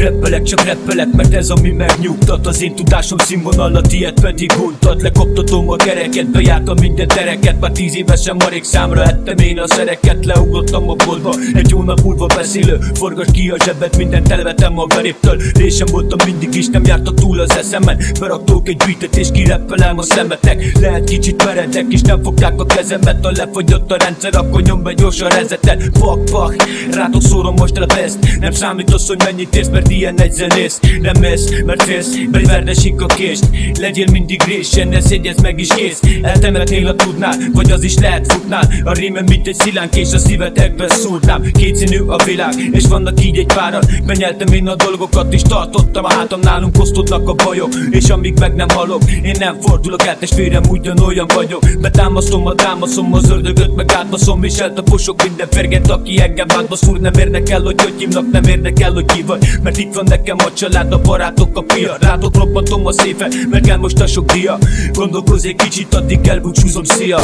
Reppelek, csak reppelek, mert ez ami megnyugtat. Az én tudásom színvonal, a tiéd pedig untat. Lekoptatom a kereket, bejártam minden tereket. Már 10 évesen marék számra ettem én a szereket. Leugrottam a boltba, egy hónap múlva beszélő. Forgasd ki a zsebet, mindent elvetem a veréptől. Résem voltam mindig is, nem járta túl az eszemen. Beraktok egy beatet és kireppelem a szemetek. Lehet kicsit meredek és nem fogták a kezemet. Ha lefogyott a rendszer, akkor nyom be gyorsan rezetet. Fuck, rátok szórom most a best. Nem számít az, hogy mennyit érsz, mert ilyen egy zenész. Nem mész, mert félsz, beverdesik a kést. Legyél mindig résen, ne szégyezz meg is kész. Eltemetnél a tudnál, vagy az is lehet futnál. A rímem mint egy szilánk és a szívetekbe szúrtám. Kétszínű a világ, és vannak így egy páran. Benyeltem én a dolgokat és tartottam a hátam. Nálunk osztodnak a bajok, és amíg meg nem halok, én nem fordulok el, testvérem, ugyanolyan vagyok. Betámasztom a támaszom, az ördögöt meg átbaszom, és eltaposok minden férget, aki engem átbaszúr. Nem érdekel, hogy hívnak, nem érdekel, hogy ki vagy. Mert itt van nekem a család, a barátok, a pia. Rátok robbantom a széfet, mert kell most a sok dia. Gondolkozz egy kicsit, addig elbúcsúzom, szia!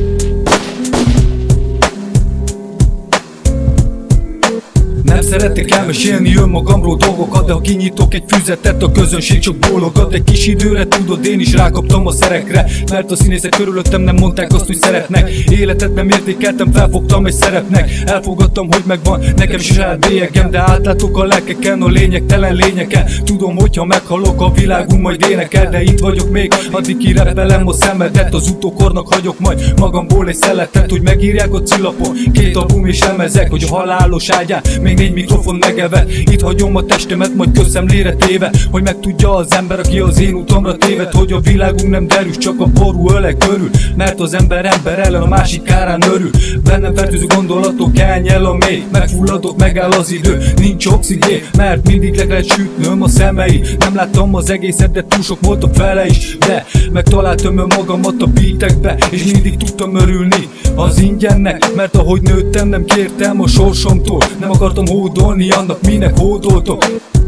Nem szeretek elmesélni önmagamról dolgokat, de ha kinyitok egy füzetet, a közönség csak bólogat. Egy kis időre tudod, én is rákaptam a szerekre, mert a színészek körülöttem nem mondták azt, hogy szeretnek. Életet nem értékeltem, felfogtam egy szerepnek. Elfogadtam, hogy megvan nekem is saját bélyegem, de átlátok a lelkeken, a lényegtelen lényeken. Tudom, hogyha meghalok, a világunk majd énekel, de itt vagyok még, addig kireppelem a szemedet. Az utókornak hagyok majd magamból egy szeletet, hogy megírják a cillapon 2 album és lemezek, hogy a halálos ágyán még 4 mikrofon megeve. Itt hagyom a testemet, majd közszemlére téve, hogy megtudja az ember, aki az én utamra téved, hogy a világunk nem derűs, csak a ború ölek körül. Mert az ember ellen, a másik kárán örül. Bennem fertőző gondolatok, elnyel a mély. Megfulladok, megáll az idő, nincs oxigén, mert mindig le kellett sütnöm a szemei. Nem láttam az egészet, de túl sok volt a fele is. De megtaláltam önmagamat a beatekbe, és mindig tudtam örülni az ingyennek. Mert ahogy nőttem, nem kértem a sorsomtól. Nem akartam hódolni annak, minek hódoltok.